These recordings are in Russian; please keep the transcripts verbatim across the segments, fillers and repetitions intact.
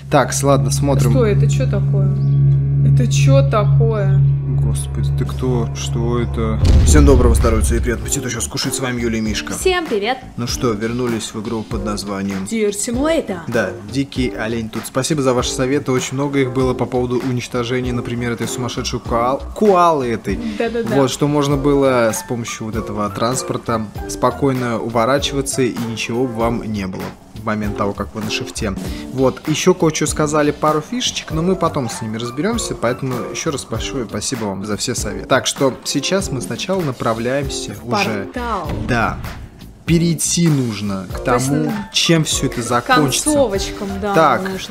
Так, ладно, смотрим. Стой, это что такое? Это что такое? Господи, ты кто? Что это? Всем доброго здоровья и приятного аппетита. Сейчас кушать с вами Юля и Мишка. Всем привет. Ну что, вернулись в игру под названием Deer Simulator. Да, Дикий олень тут. Спасибо за ваши советы. Очень много их было по поводу уничтожения, например, этой сумасшедшей куал... куалы этой. Да-да-да. Вот, что можно было с помощью вот этого транспорта спокойно уворачиваться и ничего бы вам не было в момент того, как вы на шифте. Вот, еще кое-что сказали, пару фишечек, но мы потом с ними разберемся, поэтому еще раз большое спасибо вам за все советы. Так что сейчас мы сначала направляемся уже... Портал. Да. Перейти нужно к тому, есть, чем все это закончится. Концовочкам, да, так, нужно.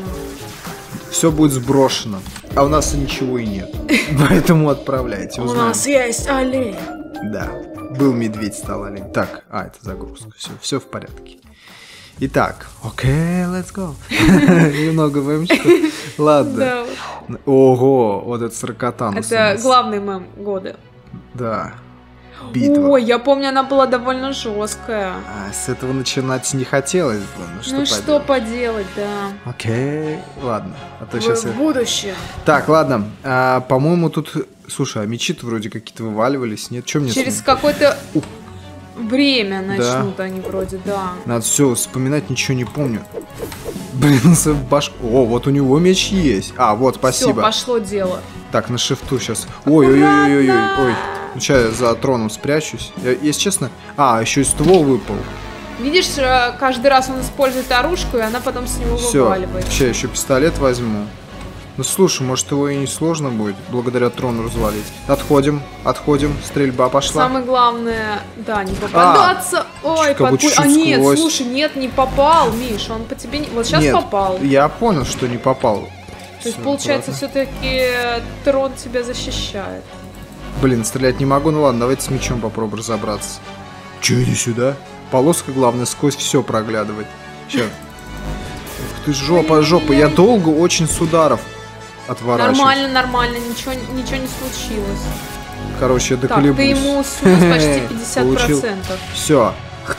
Все будет сброшено, а у нас ничего и нет. Поэтому отправляйте. У нас есть олень. Да, был медведь, стал олень. Так, а, это загрузка. Все, все в порядке. Итак, окей, okay, let's go. Немного мемчиков. Ладно. Да. Ого, вот это саркотан. Это главный мем года. Да. Битва. Ой, я помню, она была довольно жесткая. А, с этого начинать не хотелось бы. Ну что, ну, поделать? что поделать, да. Окей, ладно. А то в сейчас будущее. Я... Так, ладно. А, по-моему, тут... Слушай, а мечи-то вроде какие-то вываливались. Нет, что мне... Через какое-то... Ух. Время начнут да. они вроде, да. Надо все вспоминать, ничего не помню. Блин, баш... О, вот у него меч есть. А, вот, спасибо. Все, пошло дело. Так, на шифту сейчас. Ой-ой-ой-ой-ой. Ой. Ну, сейчас я за троном спрячусь. Я, если честно... А, еще и ствол выпал. Видишь, каждый раз он использует оружку, и она потом с него Всё. вываливает. Сейчас еще пистолет возьму. Ну слушай, может его и не сложно будет благодаря трону развалить. Отходим, отходим, стрельба пошла. Самое главное, да, не попадаться. А, Ой, под пуль... А нет, сквозь. слушай, нет, не попал, Миш, он по тебе не... Вот сейчас нет, попал. Я понял, что не попал. То есть, получается, все-таки трон тебя защищает. Блин, стрелять не могу, ну ладно, давайте с мечом попробуем разобраться. Че, иди сюда? Полоска, главное, сквозь все проглядывать. Сейчас. Ух ты, жопа, жопа, я долго очень с ударов отворачиваюсь. Нормально, нормально, ничего, ничего не случилось. Короче, я доколебусь. Так, ты ему снес почти пятьдесят процентов. Все.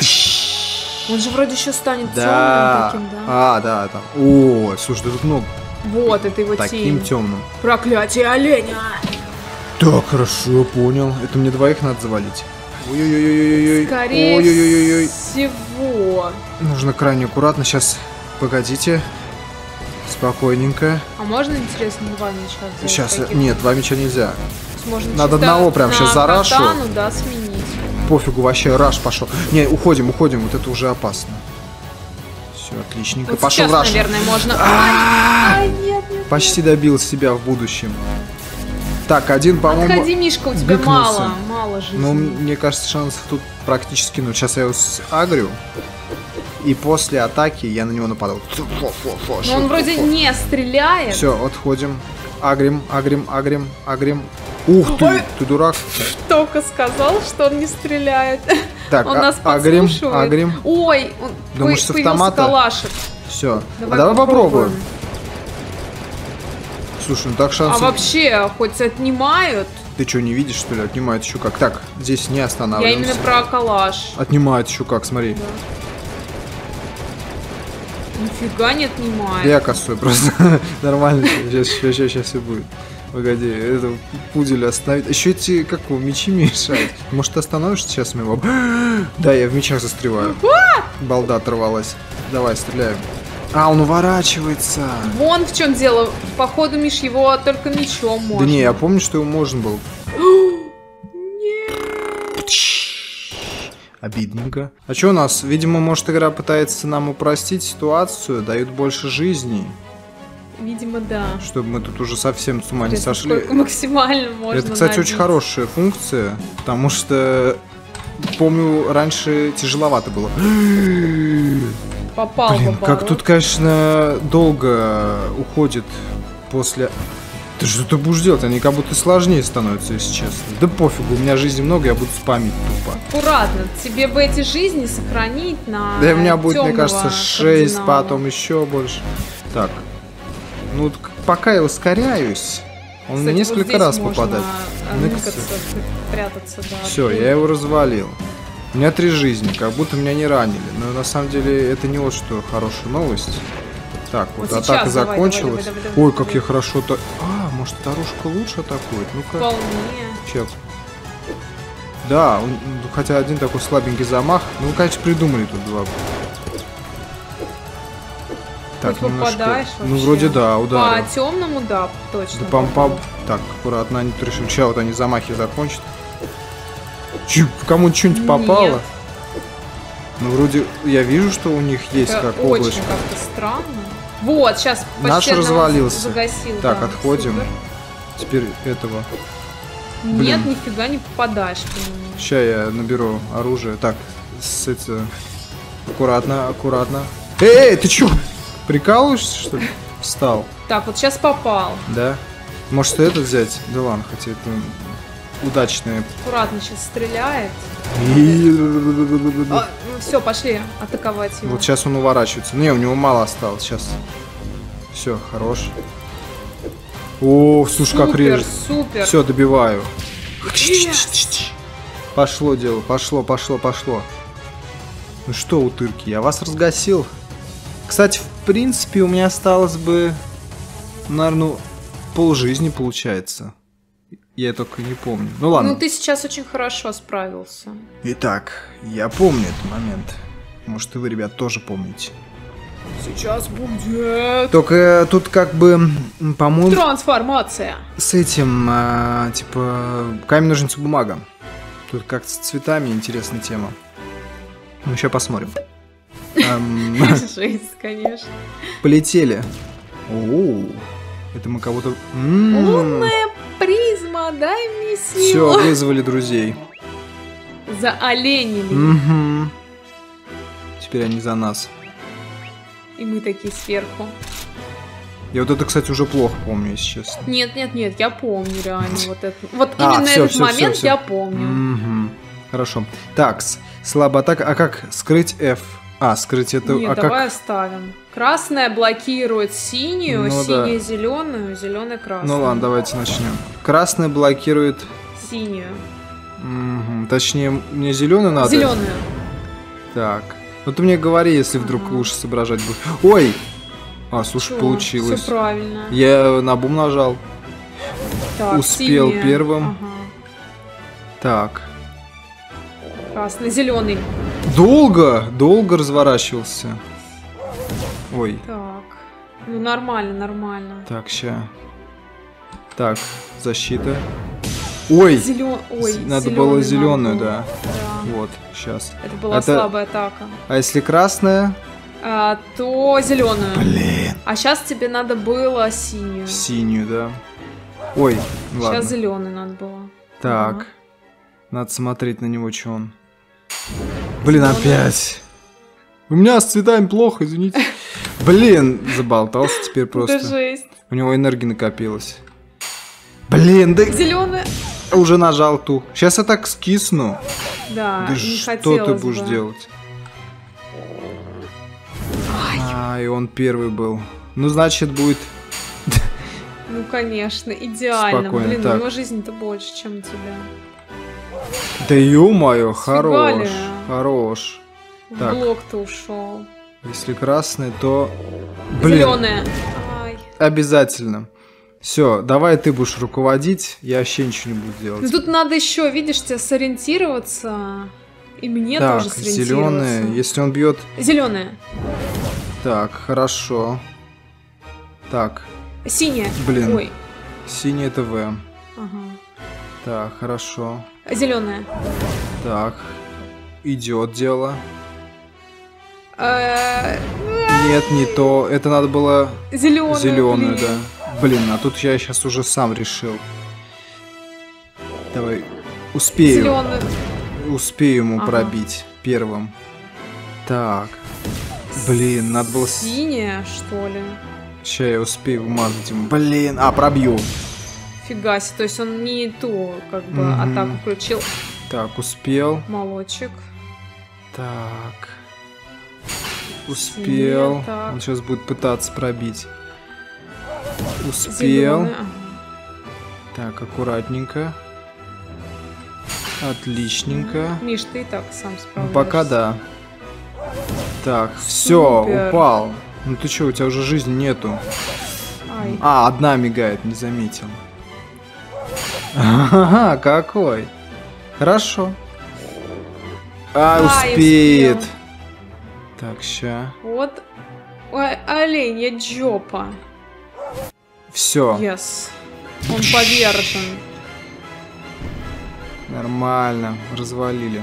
Он же вроде еще станет да. темным таким, да? А, да, там. О, слушай, тут много. Вот, это его таким тень. Таким темным. Проклятие оленя! Так, хорошо, понял. Это мне двоих надо завалить. Ой-ой-ой-ой-ой. Скорее Ой-ой-ой-ой. всего. Нужно крайне аккуратно. Сейчас, погодите. Спокойненько. А можно, интересно, два меча взять? Сейчас, таких? нет, два меча нельзя. Можно надо одного прям сейчас зарашу. Катану, да, сменить. Пофигу, вообще раш пошел. Не, уходим, уходим, вот это уже опасно. Все, отличненько. Вот пошел сейчас, раш. наверное, можно. Ай, нет, нет, почти добил себя в будущем. Так, один, по-моему... Отходи, Мишка, у тебя гыкнулся. мало, мало жизни. Ну, мне кажется, шансов тут практически ноль. Сейчас я его агрю. И после атаки я на него нападал. Но он вроде не стреляет. Все, отходим. Агрим, агрим, агрим, агрим. Ух ты, Ой. ты дурак. Только сказал, что он не стреляет. Так, он а нас агрим, подслушивает. агрим. Ой, он Думаешь, с автомата? Калашик. Все, давай, а давай попробуем. попробуем. Слушай, ну так шансов... А вообще, хоть отнимают... Ты что, не видишь, что ли? Отнимают еще как. Так, здесь не останавливаемся. Я именно про калаш. Отнимают еще как, смотри. Да. Нифига не отнимает. Я косой просто. Нормально. Сейчас, сейчас, сейчас, сейчас все будет. Погоди, это пуделя остановить. Еще эти, как его, мечи мешают. Может, ты остановишься сейчас моего? Да, я в мечах застреваю. Балда оторвалась. Давай, стреляем. А, он уворачивается. Вон в чем дело. Походу, Миш, его только мечом можно. Да не, я помню, что его можно было. Обидненько. А что у нас? Видимо, может, игра пытается нам упростить ситуацию, дают больше жизней. Видимо, да. Чтобы мы тут уже совсем с ума не сошли. Сколько максимально можно. Это, кстати, набить. очень хорошая функция, потому что, помню, раньше тяжеловато было. Попал, Блин, попал. как тут, конечно, долго уходит после... Ты что ты будешь делать? Они как будто сложнее становятся, если честно. Да пофигу, у меня жизни много, я буду спамить тупо. Аккуратно, тебе бы эти жизни сохранить на Да у меня будет, мне кажется, шесть, кардинала. потом еще больше. Так, ну пока я ускоряюсь, он Кстати, несколько вот раз можно попадает. ныкаться, прятаться, да. Все, я его развалил. У меня три жизни, как будто меня не ранили. Но на самом деле это не вот что хорошая новость. Так, вот, Вот атака сейчас, давай, закончилась. давай, давай, давай, Ой, давай. как я хорошо-то... А, может, Тарушка лучше атакует? Ну-ка, Вполне. чек. Да, он- хотя один такой слабенький замах. Ну, конечно, придумали тут два. Так, Хоть немножко... попадаешь Ну, вообще. вроде да, ударил. По темному, да, точно. Да, пам попал. пам Так, аккуратно, они тут решили. Сейчас вот они замахи закончат. Чё, кому-нибудь что-нибудь Нет. попало? Ну, вроде я вижу, что у них есть Это как очень облачко. как-то странно. Вот, сейчас Наш развалился. Загасил, Так, да, отходим. супер. Теперь этого. Нет, Блин. нифига не попадаешь по нему. Сейчас я наберу оружие. Так, с это... Аккуратно, аккуратно. Эй, ты чё? Прикалываешься, что ли? Встал. Так, вот сейчас попал. Да? Может, этот взять? Да ладно, хотя это удачное. Аккуратно сейчас стреляет. И- А, ну, все, пошли атаковать его. Вот сейчас он уворачивается. Не, у него мало осталось. Сейчас. Все, хорош. О, слушай, супер, как режет. супер. Все, добиваю. Yes. Пошло дело, пошло, пошло, пошло. Ну что, утырки, я вас разгасил. Кстати, в принципе, у меня осталось бы, наверное, полжизни получается. Я только не помню. Ну ладно. Ну, ты сейчас очень хорошо справился. Итак, я помню этот момент. Может, и вы, ребят, тоже помните. Сейчас будет Только тут как бы, м, по-моему, трансформация. с этим, а, типа, камень, ножницы, бумага. Тут как-то с цветами интересная тема. Ну, еще посмотрим. Ам, Жесть, конечно. Полетели. Оу, это мы кого-то... М, Лунная призма, дай мне Все, силу. вызвали друзей. Заоленили. Мгм. Теперь они за нас. И мы такие сверху. Я вот это, кстати, уже плохо помню, если честно. Нет, нет, нет, я помню реально вот это. Вот А, именно всё, этот всё, момент всё, всё. я помню. Мгм. Хорошо. Так, с- слабая атака. А как скрыть F? А, скрыть это... Нет, а давай как... оставим. Красная блокирует синюю, Ну да. синяя зеленую, зеленая красную. Ну ладно, давайте начнем. Красная блокирует... Синюю. Мгм. Точнее, мне зеленую надо? Зеленую. Так. Ну ты мне говори, если вдруг Ага. лучше соображать будет. Ой! А, слушай, Все получилось. правильно. Я на бум нажал. Так, успел синяя. первым. Ага. Так. Красный, зеленый. Долго, долго разворачивался. Ой. Так. Ну нормально, нормально. Так, ща. Так, защита. Ой! Зелен... Ой, Надо зелёный было зеленую, надо было. да. Да. Вот, сейчас. Это была Это- слабая атака. А если красная? А, то зеленую. Блин. А сейчас тебе надо было синюю. Синюю, да. Ой, ладно. Сейчас зеленый надо было. Так. Ага. Надо смотреть на него, что он. Блин, Зелёный. опять. У меня с цветами плохо, извините. Блин, заболтался теперь Это просто. жесть. У него энергии накопилось. Блин, да Зеленая. уже нажал ту. Сейчас я так скисну. Да, Да не что ты хотелось будешь бы. делать? А, и он первый был. Ну, значит, будет... Ну, конечно, идеально. Спокойно, Блин, так. у него жизнь-то больше, чем у тебя. Да ё-моё, Сфига хорош. ли? Хорош. В Так. блок-то ушел. Если красный, то... Блин, Зеленая. Ай. обязательно. Все, давай ты будешь руководить, я вообще ничего не буду Ну делать. тут надо еще, видишь, тебе сориентироваться. И мне Так, тоже сориентироваться. зеленый, если он бьет... Зеленая. Так, хорошо. Так, Синяя. Блин. Ой. синий это В. Ага. Так, хорошо. Зеленая. Так, идет дело. Э, Нет, не то. Это надо было Зеленую. зеленую, блин. да. Блин, а тут я сейчас уже сам решил. Давай, успею. Зеленую. Успею ему Ага. пробить первым. Так. Блин, надо было... с- Синяя, что ли? Сейчас я успею вмазать ему. Блин, а, пробью. Фига себе. То есть он не ту, как бы, Мгм. атаку включил. Так, успел. Молочек. Так. Успел. Синяя, так. Он сейчас будет пытаться пробить. Успел. Зеленая. Ага. Так, аккуратненько. Отличненько. Миш, ты и так сам Ну, справляешься. пока да. Так, все, Супер. упал. Ну ты чё, у тебя уже жизни нету. Ай. А, одна мигает, не заметил. Ага, какой. Хорошо. А, успеет. Успел. Так, ща. Вот. Ой, оленья жопа. Все. Yes. Он повержен. Нормально, развалили.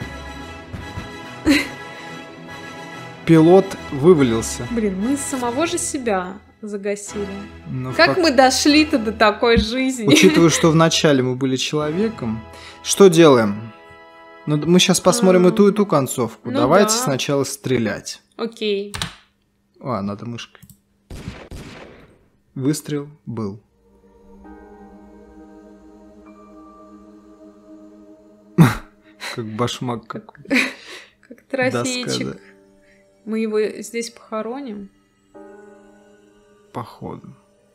Пилот вывалился. Блин, мы самого же себя загасили. Но Как как... мы дошли-то до такой жизни? Учитывая, что вначале мы были человеком, что делаем? Ну, мы сейчас посмотрим и ту, и ту концовку. Ну Давайте да. сначала стрелять. Окей. А, надо мышкой. Выстрел был. Как башмак какой. Как трофейчик. Доска, да. Мы его здесь похороним. Походу.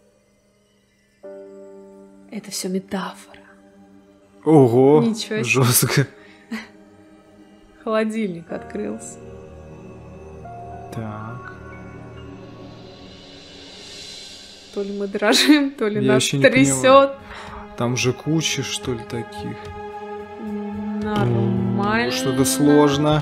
Это все метафора. Ого, Ничего себе. жестко. Холодильник открылся. Так. То ли мы дрожим, то ли Я нас еще не трясет. понимаю. Там же куча, что ли, таких. Нормально. Что-то сложно.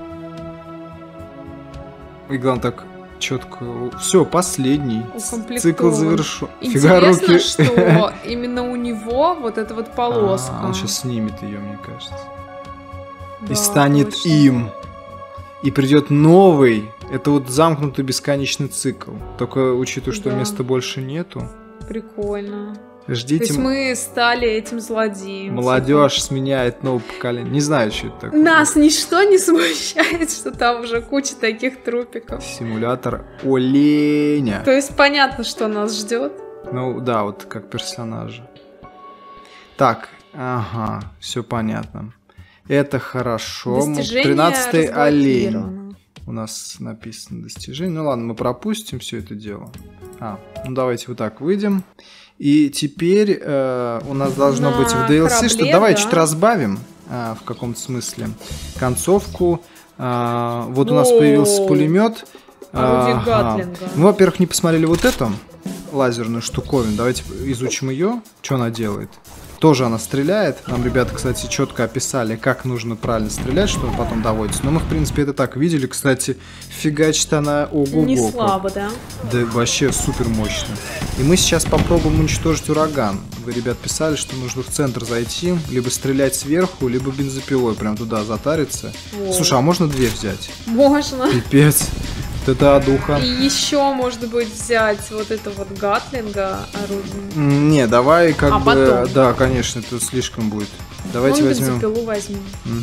И главное так четко. Все, последний. Укомплектован. Цикл завершен. Интересно, что именно у него вот эта вот полоска. А, он сейчас снимет ее, мне кажется. Да, И станет точно. им. И придет новый. Это вот замкнутый бесконечный цикл. Только учитывая, что Да. места больше нету. Прикольно. То Ждите. есть мы стали этим злодеем. Молодежь сменяет новое поколение. Не знаю, что это такое. Нас ничто не смущает, что там уже куча таких трупиков. Симулятор оленя. То есть понятно, что нас ждет. Ну да, вот как персонажа. Так, ага, все понятно. Это хорошо. Достижение тринадцатый олень. разблокировано. У нас написано достижение. Ну ладно, мы пропустим все это дело. А, ну давайте вот так выйдем. И теперь э, у нас должно На быть в ди эл си, корабле, что давай да. чуть разбавим э, в каком-то смысле концовку. Э, вот у нас Воу. появился пулемет. Орудие Гатлинга. Мы, во-первых, не посмотрели вот эту лазерную штуковину. Давайте изучим ее. Что она делает? Тоже она стреляет. Нам ребята, кстати, четко описали, как нужно правильно стрелять, чтобы потом доводится. Но мы, в принципе, это так видели. Кстати, фигачит она ого-го. Не как. слабо, да? Да вообще супер мощно. И мы сейчас попробуем уничтожить ураган. Вы, ребят, писали, что нужно в центр зайти, либо стрелять сверху, либо бензопилой прям туда затариться. Воу. Слушай, а можно две взять? Можно. Пипец. Вот это одуха. И еще, может быть, взять вот это вот Гатлинга орудие. М, Не, давай как А бы... потом? Да, конечно, это слишком будет. Давайте Вон возьмем... бензопилу возьмем.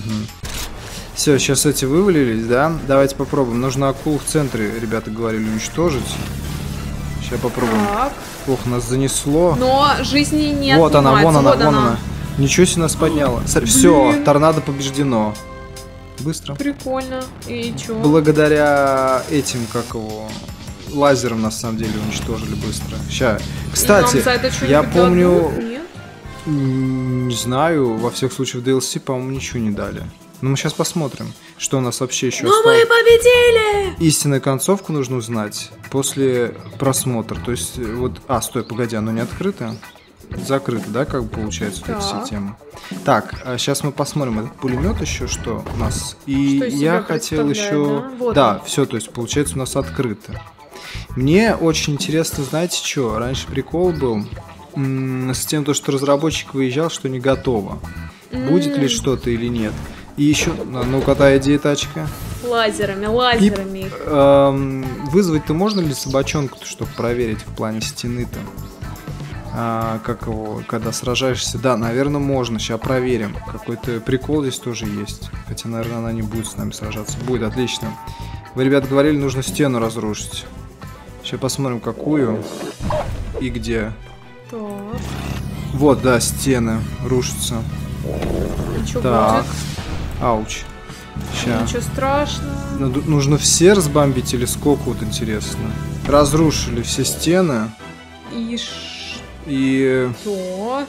Все, сейчас эти вывалились, да? Давайте попробуем. Нужно акулу в центре, ребята говорили, уничтожить. Сейчас попробуем. Так. Ох, нас занесло. Но жизни не Вот она, вон она, отнимается. вон она. Ничего себе нас подняла. Все, торнадо побеждено. Быстро. Прикольно. И чё? Благодаря этим, как его, лазерам, на самом деле, уничтожили быстро. Ща. Кстати, И нам за это что-нибудь я дадут? помню... Нет? м, Не знаю, во всех случаях в ди эл си, по-моему, ничего не дали. Но мы сейчас посмотрим, что у нас вообще еще Но осталось. мы победили! Истинную концовку нужно узнать после просмотра. То есть, э, вот... А, стой, погоди, оно не открыто? Закрыто, да, как бы получается, вот эти все Так. темы. Так, сейчас мы посмотрим этот пулемет еще, что у нас. И Что из я себя хотел представляет, еще. да? Вот Да, он. все, то есть получается у нас открыто. Мне очень интересно, знаете что? Раньше прикол был м, с тем, то, что разработчик выезжал, что не готово. Будет ли М. что-то или нет. И еще, ну-ка, та идея тачка. Лазерами, лазерами их. Эм, вызвать-то можно ли собачонку, чтобы проверить в плане стены-то? А, как его, когда сражаешься? Да, наверное, можно. Сейчас проверим. Какой-то прикол здесь тоже есть. Хотя, наверное, она не будет с нами сражаться. Будет, отлично. Вы, ребят, говорили, нужно стену разрушить. Сейчас посмотрим, какую и где. Так. Вот, да, стены рушатся. И что Так. будет? Ауч. Сейчас. Ничего страшного. Нужно все разбомбить или сколько, вот интересно. Разрушили все стены. И И, что?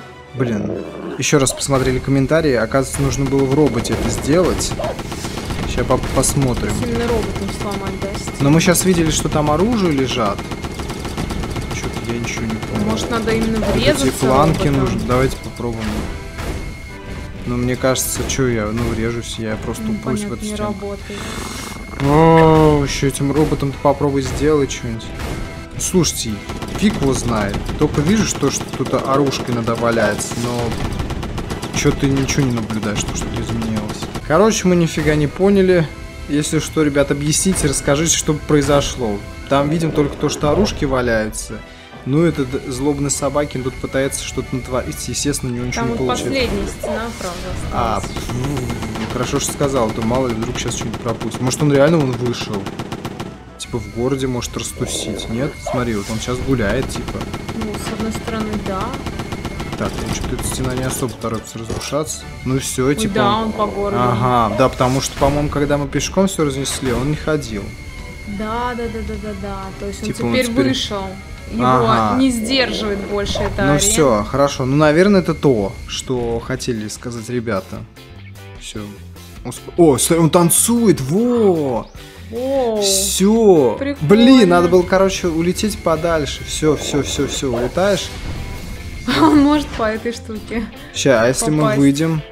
блин, еще раз посмотрели комментарии. Оказывается, нужно было в роботе это сделать. Сейчас по посмотрим. Сильно роботом сломать даст. Но мы сейчас видели, что там оружие лежат. Что-то я ничего не помню. Может, надо именно врезаться эти планки роботом? нужны. Давайте попробуем. Но мне кажется, что я, ну, врежусь, я просто Ну, упрусь в понятно, эту не стенку. работает. О, еще этим роботом попробуй сделать что-нибудь. Слушайте, фиг его знает. Только вижу, что что-то оружкой надо валяется, но что ты ничего не наблюдаешь, что что-то изменилось. Короче, мы нифига не поняли. Если что, ребят, объясните, расскажите, что произошло. Там видим только то, что оружки валяются. Ну, этот злобный собакин тут пытается что-то натворить, естественно, у него ничего Там не вот получается. последняя стена, правда, А, осталась. ну, хорошо, что сказал, то мало ли вдруг сейчас что-нибудь пропустит. Может, он реально он вышел? Типа в городе может растусить, нет? Смотри, вот он сейчас гуляет, типа. Ну, с одной стороны, да. Так, ну что-то эта стена не особо торопится разрушаться. Ну все, Ой, типа. да, он по городу. Ага, да, потому что, по-моему, когда мы пешком все разнесли, он не ходил. Да, да, да, да, да, да. То есть он Типа он теперь, теперь- вышел. Его Ага. не сдерживает больше эта Ну арена. все, хорошо. Ну, наверное, это то, что хотели сказать ребята. Все. О, смотри, он танцует, во! Оу. Все. прикольно. Блин, надо было, короче, улететь подальше. Все, все, все, все, улетаешь. Он может по этой штуке. Сейчас, а если мы Попасть. выйдем?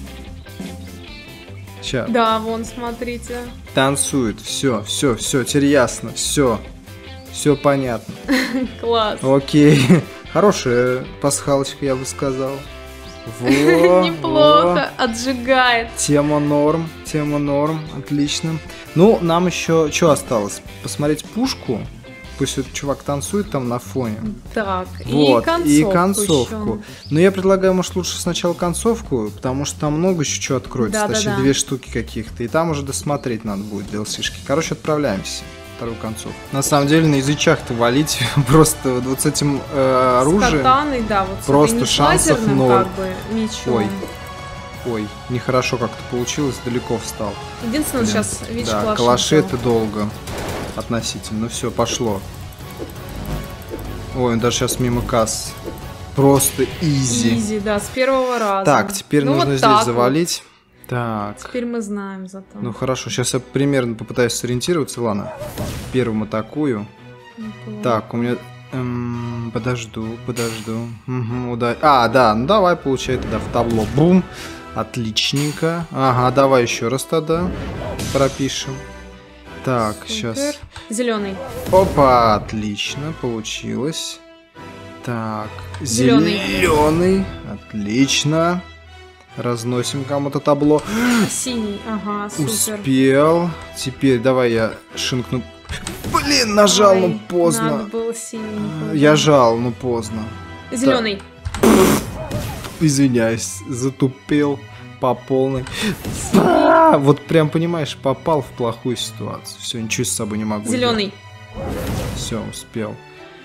Сейчас. Да, вон, смотрите. Танцует. Все, все, все, теперь ясно. Все. Все понятно. Класс. Окей. Хорошая пасхалочка, я бы сказал. Во, Неплохо. во. Отжигает. Тема норм, тема норм, отлично. Ну, нам еще что осталось? Посмотреть пушку. Пусть этот чувак танцует там на фоне. Так, Вот, и концовку. и концовку. ещё. Но я предлагаю, может, лучше сначала концовку, потому что там много еще чего откроется. Да, да, Точнее, да. две штуки каких-то. И там уже досмотреть надо будет ди эл си-шки. Короче, отправляемся. Вторую концовку. На самом деле, на язычах-то валить просто вот с этим э, С оружием. катаной, да, вот с просто этой не шансов лазерным, ноль. как бы, мечом. Ой. Ой, нехорошо как-то получилось, далеко встал. Единственное, Блин. сейчас, видишь, Да, калаши калаши взял. это долго относительно. Ну все, пошло. Ой, он даже сейчас мимо касс. Просто изи. Изи, да, с первого раза. Так, теперь Ну, нужно вот здесь так вот. завалить. Так. Теперь мы знаем зато. Ну хорошо, сейчас я примерно попытаюсь сориентироваться. Ладно. Первым атакую. Неплохо. Так, у меня... эм, подожду, подожду. Угу, уда- А, да, ну давай, получай тогда в табло. Бум. Отличненько. Ага, давай еще раз тогда пропишем. Так, сейчас. Зеленый. Опа, отлично, получилось. Так, Зелёный. зеленый. Отлично. Разносим кому-то табло. Синий. Ага, супер. Успел. Теперь давай я шинкну. Блин, нажал, Ой, но поздно. Надо было синий. Я жал, но поздно. Зеленый. Извиняюсь, затупил по полной. А, вот прям, понимаешь, попал в плохую ситуацию. Все, ничего с собой не могу. Зеленый. Все, успел.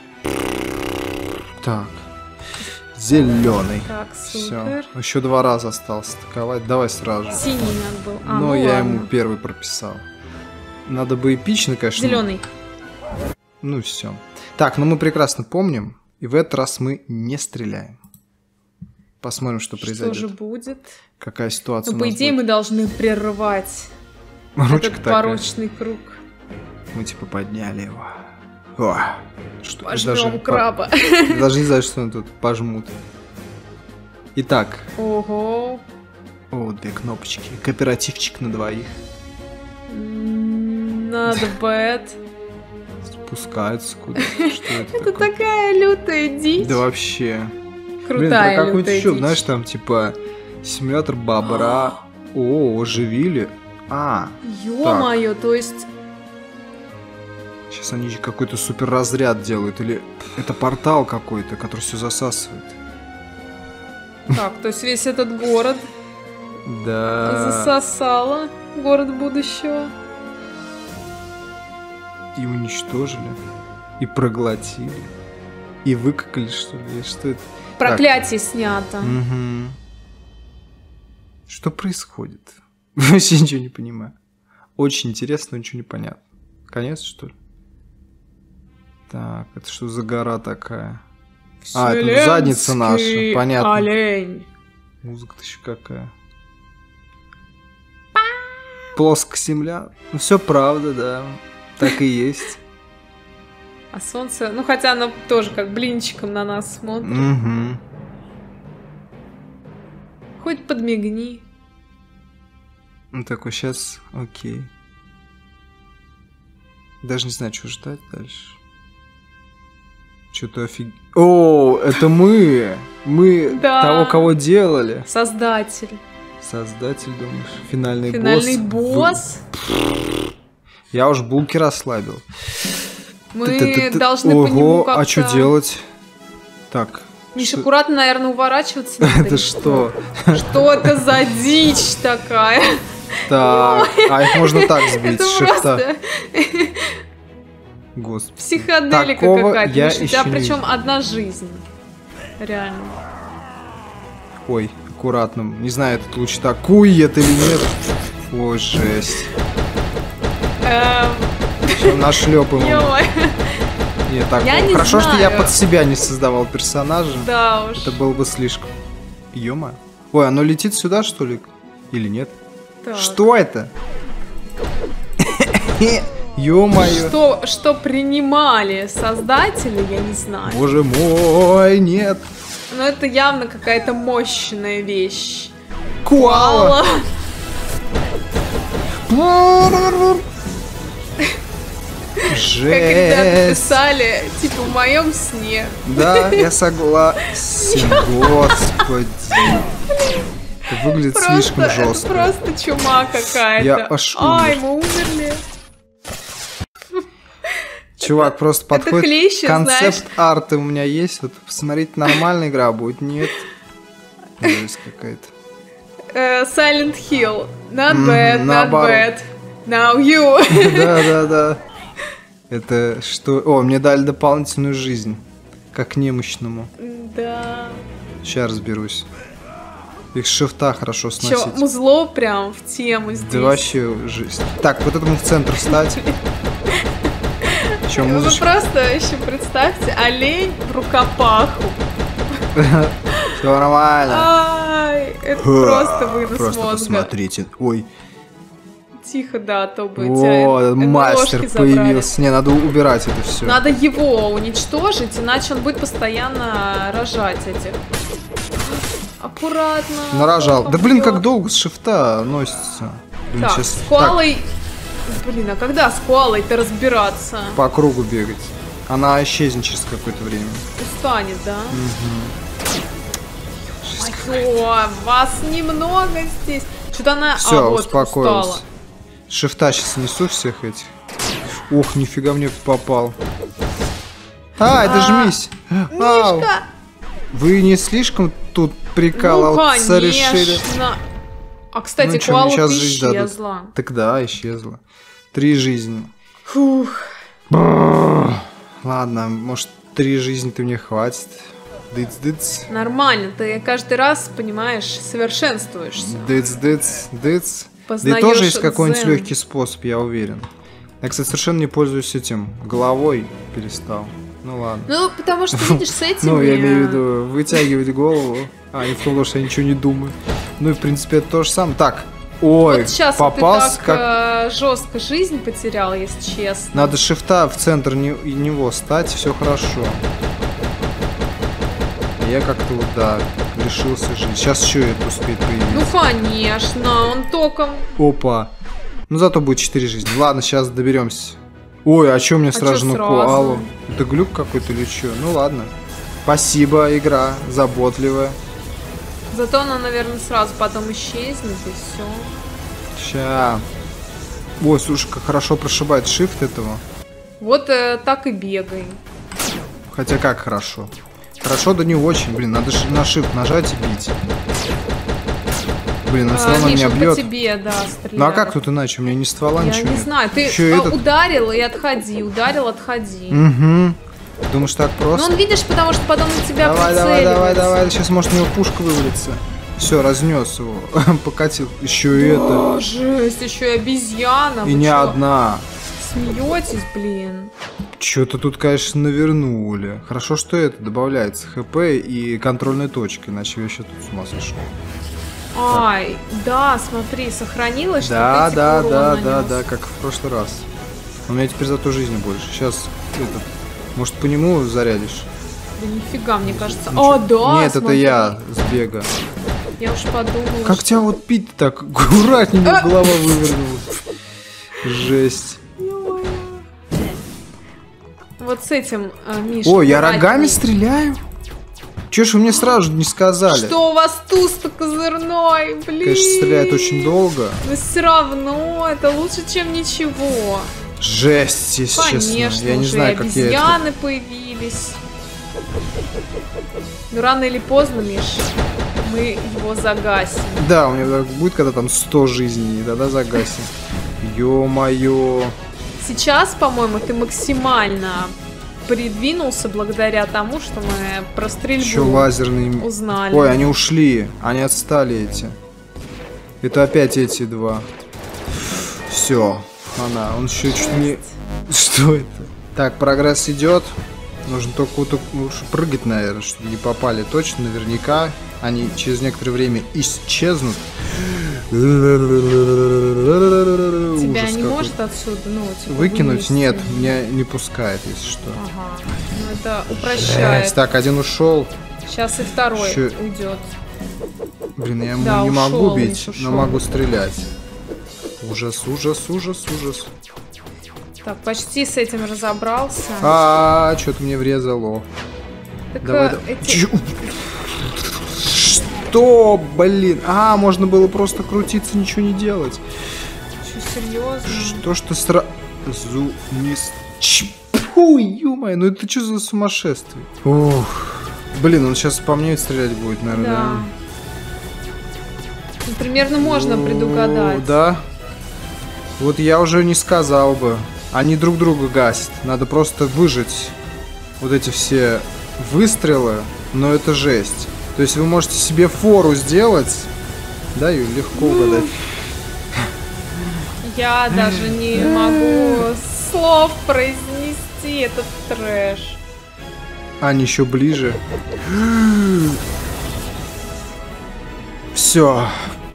Так. Зеленый. Так, Все. супер. Еще два раза осталось атаковать. Давай сразу. Синий надо был. А, Но ну я ладно. ему первый прописал. Надо бы эпично, конечно. Зеленый. Ну все. Так, ну мы прекрасно помним. И в этот раз мы не стреляем. Посмотрим, что произойдет. Что же будет? Какая ситуация Ну, у по нас идее, будет. мы должны прервать Ручка этот такая. порочный круг. Мы типа подняли его. О, что, я Пожмем даже, краба. Я даже не знаю, что он тут пожмут. Итак. Ого. О, две кнопочки. Кооперативчик на двоих. Not bad. Спускаются куда-то. Что это Это такое? такая лютая дичь. Да вообще. Блин, про Крутая какой-то лютая еще, дичь. знаешь, там типа симулятор бобра. О, оживили. А, Ё-моё, то есть... сейчас они какой-то супер разряд делают. Или это портал какой-то, который все засасывает. Так, то есть весь этот город Да. засосало. Город будущего. И уничтожили. И проглотили. И выкакали, что ли? Что это? Проклятие снято. Угу. Что происходит? Вообще ничего не понимаю. Очень интересно, но ничего не понятно. Конец, что ли? Так, это что за гора такая? А, это задница наша, Вселенский понятно. олень. Музыка-то еще какая. плоская земля. Ну, все правда, да. Так и есть. А солнце, ну хотя оно тоже как блинчиком на нас смотрит. Угу. Хоть подмигни. Ну такой, сейчас, окей. Даже не знаю, что ждать дальше. Что-то офиг... О, это мы! Мы Да. того, кого делали. Создатель. Создатель, думаешь? Финальный, Финальный босс. босс. Я уж булки расслабил. Мы Ты-ты-ты-ты. должны по нему Ого, как-то... а что делать? Так. Миша, что- аккуратно, наверное, уворачиваться надо. Это что? Что это за дичь такая? Так, а их можно так сбить Это с шифта. просто Господи. психоделика Такого какая-то. я Миша, у тебя еще не причем видел. одна жизнь. Реально. Ой, аккуратно. Не знаю, этот луч атакует или нет. Ой, жесть. Эм, Все, нашлепаем. его. ё-моё. Не, так, Я не хорошо, что я знаю. под себя не создавал персонажа. Да уж. Это было бы слишком. Ё-моё. Ой, оно летит сюда, что ли? Или нет? Так. Что это? Ё-моё. Что, что принимали создатели, я не знаю. Боже мой, нет. Но это явно какая-то мощная вещь. Коала. Мало. Как ребята Жесть. писали, типа в моем сне. Да, я согласен. Господи. Это выглядит Просто, слишком это жестко. просто чума какая-то. Я аж Ай, умер. мы умерли. Чувак просто это подходит. хлеще, Концепт арта у меня есть. Вот посмотрите, нормальная игра будет. Нет. Жесть какая-то. Э, Silent Hill. Not Мгм, bad, not наоборот. bad. Now you. Да, да, да. Это что? О, мне дали дополнительную жизнь. Как немощному. Да. Сейчас разберусь. Их с шифта хорошо Чё, сносить. музло прям в тему здесь. Да вообще жизнь. Так, вот этому в центр встать. Че, Вы музычка? просто еще представьте, олень в рукопаху. Все нормально. Ай, это просто вынос Просто мозга. посмотрите. Ой, Тихо, да, а то бы тебя о, эн- мастер эн-ложки забрали. появился. Не, надо убирать это все. Надо его уничтожить, иначе он будет постоянно рожать этих. Аккуратно. Нарожал. плохо Да блин, бьёт. как долго с шифта носится. Блин, Так, щас- с коалой... Блин, а когда с коалой-то разбираться? так, по кругу бегать. Она исчезнет через какое-то время. Устанет, да? Ой, вас немного здесь. Что-то она... Все, а, вот, успокоился. устала. С шифта сейчас несу всех этих. Ох, нифига мне попал. Ай, А, дожмись. Ау. Мишка! Вы не слишком тут Ну, прикалываться решили? конечно. А, кстати, Ну, чё, мне коала щас жизнь дадут. исчезла. Тогда исчезла. Три жизни. Фух. Ладно, может, три жизни ты мне хватит. Дыц-дыц. Нормально, ты каждый раз, понимаешь, совершенствуешься. Дыц-дыц. Дыц. Да и Познаёшь тоже есть какой-нибудь дзен. легкий способ, я уверен. Я, кстати, совершенно не пользуюсь этим. Головой перестал. Ну ладно. Ну, потому что, видишь, с этими... Ну, я имею в виду вытягивать голову. А, не в том, что я ничего не думаю. Ну и, в принципе, это то же самое. Так, ой, Вот сейчас попался ты как... так жестко жизнь потерял, если честно. Надо шифта в центр не- и него стать, все хорошо. Я как-то вот, да, лишился жизни. Сейчас еще это успеет Ну, появиться. конечно, он током... Опа. Ну, зато будет четыре жизни. Ладно, сейчас доберемся. Ой, а что мне А чё сразу на сразу? коалу? Это глюк какой-то или что? Ну, ладно. Спасибо, игра, заботливая. Зато она, наверное, сразу потом исчезнет, и все. Ща. Ой, слушай, как хорошо прошибает шифт этого. Вот э, так и бегай. Хотя как хорошо. Хорошо, да не очень. Блин, надо ж на shift нажать и бить. Блин, он все А, равно Миша, меня по бьет. тебе, да, стреляет. Ну а как тут иначе? У меня ни ствола, Я ничего не нет. знаю, ты Ещё э, этот- ударил и отходи, ударил, отходи. Угу. Думаешь, так Ну просто? он, видишь, потому что потом на тебя Давай, давай, давай, прицеливается. давай. Сейчас может у него пушка вывалится. Все, разнес его. Покатил. Еще и это. О, жесть, еще и обезьяна. И Вы не чё, одна. Смеетесь, блин. Что-то тут, конечно, навернули. Хорошо, что это добавляется ХП и контрольная точка, иначе я еще тут с ума сошел. Ай, да, смотри, сохранилось, что Да, ты да, типа да, урон да, нанес. да, как в прошлый раз. У меня теперь зато жизни больше. Сейчас, этот, может, по нему зарядишь? Да нифига, мне кажется. Ничего. О, да, Нет, смотри. это я с бега. Я уж подумала, Как что... тебя вот пить так? Аккуратнее, голова вывернулась. Жесть. Вот с этим, а, Миша. О, я аккуратней. рогами стреляю? Чё ж вы мне сразу не сказали? Что у вас туз-то козырной, блин? Конечно, стреляет очень долго. Но все равно, это лучше, чем ничего. Жесть, если Конечно, честно. Я не уже знаю, как я это... обезьяны появились. Ну, рано или поздно, Миш, мы его загасим. Да, у меня так будет, когда там сто жизней, и тогда загасим. Ё-моё. Сейчас, по-моему, ты максимально придвинулся благодаря тому, что мы про стрельбу Еще лазерный... узнали. Ой, они ушли. Они отстали эти. Это опять эти два. Все. Она. Он еще чуть не... Что это? Так, прогресс идет. Нужно только вот лучше прыгать, наверное, чтобы не попали. Точно, наверняка. Они через некоторое время исчезнут. Тебя Ужас не какой. может отсюда, ну, типа, Выкинуть? вынести? Нет, меня не пускает, если что. Ага. Ну, это упрощает. Жесть. Так, один ушел. Сейчас и второй Еще- уйдет. Блин, я ему Да, не ушел, могу бить, Миша, но ушел. могу стрелять. Ужас, ужас, ужас, ужас. Так, почти с этим разобрался. А, что-то мне врезало. Так, Давай, э, давай. эти- Чё? Что, блин? А, можно было просто крутиться, ничего не делать. Чё, серьезно? Что ж ты сразу не... с- Чпу, ё-моё, ну это что за сумасшествие? Ух. Блин, он сейчас по мне стрелять будет, наверное, Да. да? Ну, примерно можно О, предугадать. Да. Вот я уже не сказал бы. Они друг друга гасят. Надо просто выжить вот эти все выстрелы, но это жесть. То есть вы можете себе фору сделать. Да, Юль, легко угадать. Я даже не могу слов произнести. Это трэш. Они еще ближе. Все.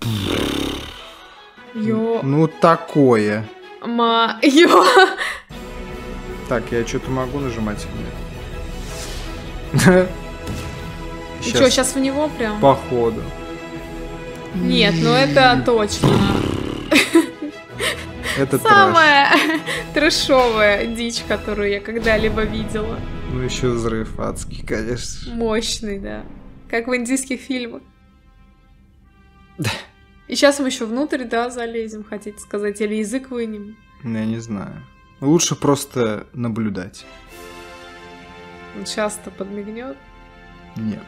Ё... Ну такое. Ма... Ё... Так, я что-то могу нажимать или нет? И чё, сейчас в него прям? Походу. Нет, ну это точно. Это трэш. Самая трэшовая дичь, которую я когда-либо видела. Ну еще взрыв адский, конечно. Мощный, да. Как в индийских фильмах. И сейчас мы еще внутрь, да, залезем, хотите сказать, или язык вынем? Я не знаю. Лучше просто наблюдать. Он часто подмигнет. Нет.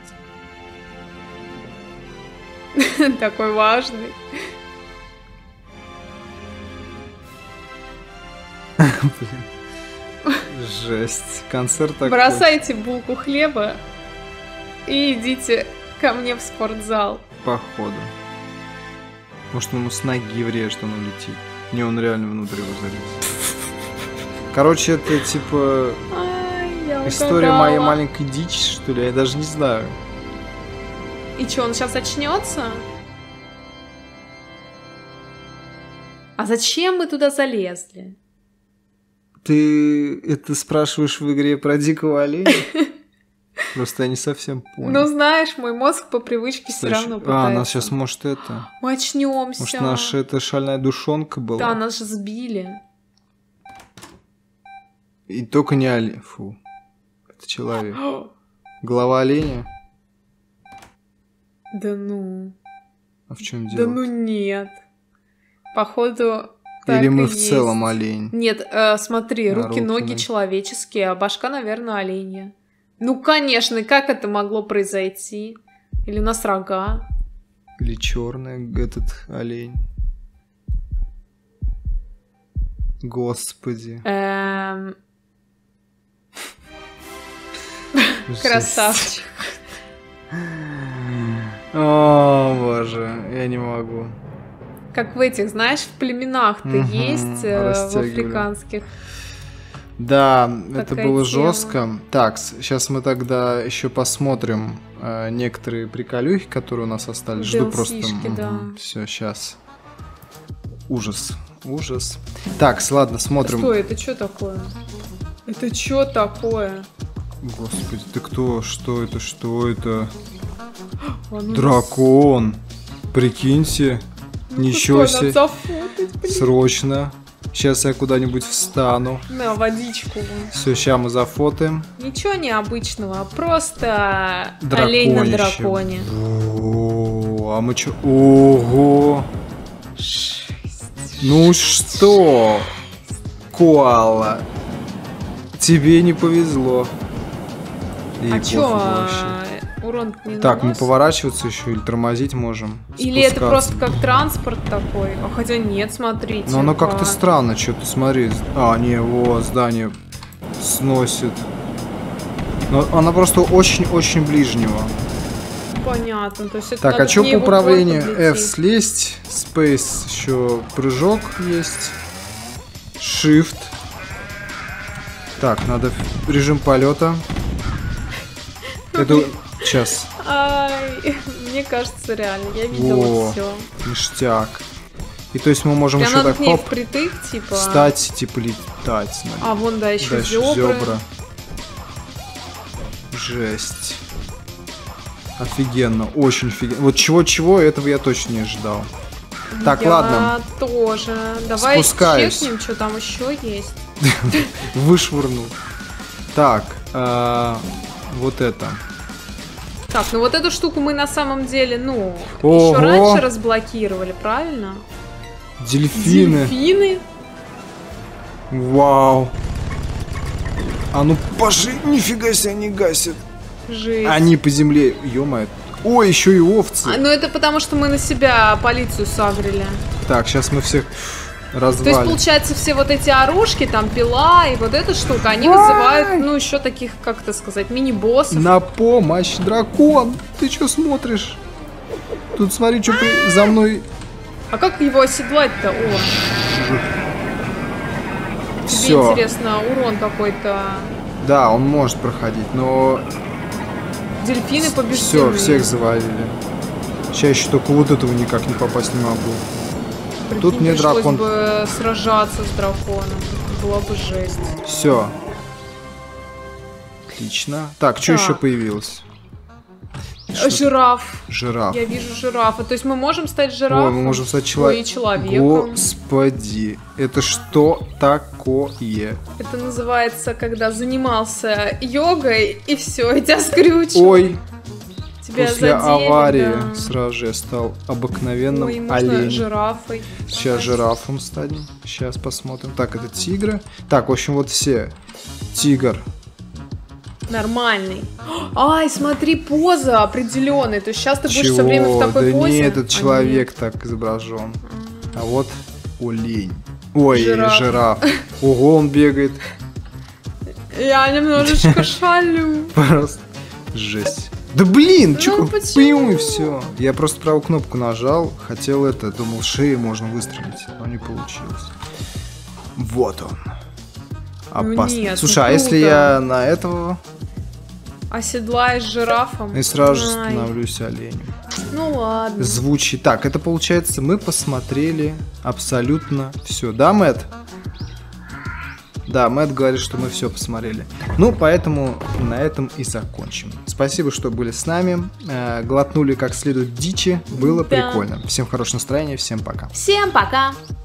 Такой важный. Жесть. Концерт такой. Бросайте булку хлеба и идите ко мне в спортзал. Походу. Может, он ему с ноги врежет, он улетит. Не, он реально внутрь его залез. Короче, это типа Ай, я история угадала. моей маленькой дичи, что ли? Я даже не знаю. И что, он сейчас очнется? А зачем мы туда залезли? Ты это спрашиваешь в игре про дикого оленя? Просто я не совсем понял. Ну, знаешь, мой мозг по привычке все Значит, равно а, пытается. нас сейчас, может, это... Мы очнемся. Может, наша это шальная душонка была? Да, нас же сбили. И только не олень. Фу. Это человек. Голова оленя? Да ну. А в чем Да дело? ну нет. Походу, так Или и мы в есть. целом олень? Нет, э, смотри, А, руки, руки, ноги ноги. человеческие, а башка, наверное, оленья. Ну, конечно, и как это могло произойти? Или у нас рога? Или черный этот олень? Господи. Эм, Жесть. красавчик. О, боже, я не могу. Как в этих, знаешь, в племенах-то Мгм, есть, э, в растягивали. африканских. Да, Такая это было тема. жестко. Так, сейчас мы тогда еще посмотрим э, некоторые приколюхи, которые у нас остались. Жду просто. ди эл си-шки, да. Все, сейчас. Ужас, ужас. Так, ладно, смотрим. Стой, это что такое? Это что такое? Господи, ты кто? Что это? Что это? А ну, Дракон. Прикиньте. ну, Ничего стой, надо себе. зафотать, блин. Срочно. Сейчас я куда-нибудь встану. На водичку. Все, сейчас мы зафотаем. Ничего необычного, просто олень на Драконище. драконе. О, а мы чё? Ого! Шесть. Ну что, коала, тебе не повезло. И А пофиг чё, вообще. урон не Так, мы наносит? поворачиваться еще или тормозить можем? Или это спускаться. просто как транспорт такой? А хотя нет, смотрите. Но оно как-то как. странно, что-то смотри. А, не, вот, здание сносит. Но она просто очень-очень ближнего. Понятно, то есть это Так, надо а что к ней по в упор управлению? подлететь. F слезть, Space еще прыжок есть, Shift. Так, надо в режим полета. Это сейчас. Ай, мне кажется, реально, я видела Во, все. ништяк. И то есть мы можем Прям еще надо так к ней хоп, впритык, типа. встать, типа летать. наверное. А вон, да, еще Дальше зебры. зебра. Жесть. Офигенно, очень офигенно. Вот чего-чего, этого я точно не ожидал. Так, я ладно. тоже. Давай Спускаюсь. чекнем, что там еще есть. Вышвырнул. Так, а, вот это. Так, ну вот эту штуку мы на самом деле, ну, Ого. еще раньше разблокировали, правильно? Дельфины. Дельфины. Вау. А ну пошли, нифига себе, они гасят. Жесть. Они по земле, ё-моё. Ой, еще и овцы. А, ну это потому, что мы на себя полицию сагрили. Так, сейчас мы всех То есть, развалим. получается, все вот эти оружки, там пила и вот эта штука, они Ай! вызывают, ну, еще таких, как это сказать, мини-боссов. На помощь, дракон. Ты что смотришь? Тут смотри, что за мной. А как его оседлать-то? О, тебе Все. интересно, урон какой-то. Да, он может проходить, но Дельфины все, побеждены. всех завалили. Сейчас еще только вот этого никак не попасть не могу. Прикинь, Тут мне пришлось дракон. бы сражаться с драконом. Была бы жесть. Все. Отлично. Так, что Так. еще появилось? Э, Жираф. Жираф. Я вижу жирафа. То есть мы можем стать жирафом? Ой, мы можем стать Ой, чело- и человеком. Господи, это что такое? Это называется, когда занимался йогой, и все, и тебя скрючило. Ой, Тебя после задели, аварии да. сразу же я стал обыкновенным Ой, можно оленем. жирафой. Сейчас жирафом станем. Сейчас посмотрим. Так, это тигры. Так, в общем, вот все. Тигр. Нормальный. Ай, смотри, поза определенная. То есть сейчас ты будешь Чего? все время в такой да позе. не, этот А, человек так изображен. А вот олень. Ой, Жираф. жираф. Ого, он бегает. нет. Я немножечко шалю. Просто жесть. Да блин, Ну чё, почему? и все. Я просто правую кнопку нажал, хотел это, думал, шею можно выстрелить, но не получилось. Вот он. Ну Опасно. нет, Слушай, ну а если круто. я на этого Оседлаешь жирафом. и сразу же Ай, становлюсь оленем? Ну ладно. Звучит. Так, это получается, мы посмотрели абсолютно все. Да, Мэтт? Да, Мэтт говорит, что мы все посмотрели. Ну, поэтому на этом и закончим. Спасибо, что были с нами. Э, глотнули как следует дичи. Было Да. прикольно. Всем хорошего настроения, всем пока. Всем пока.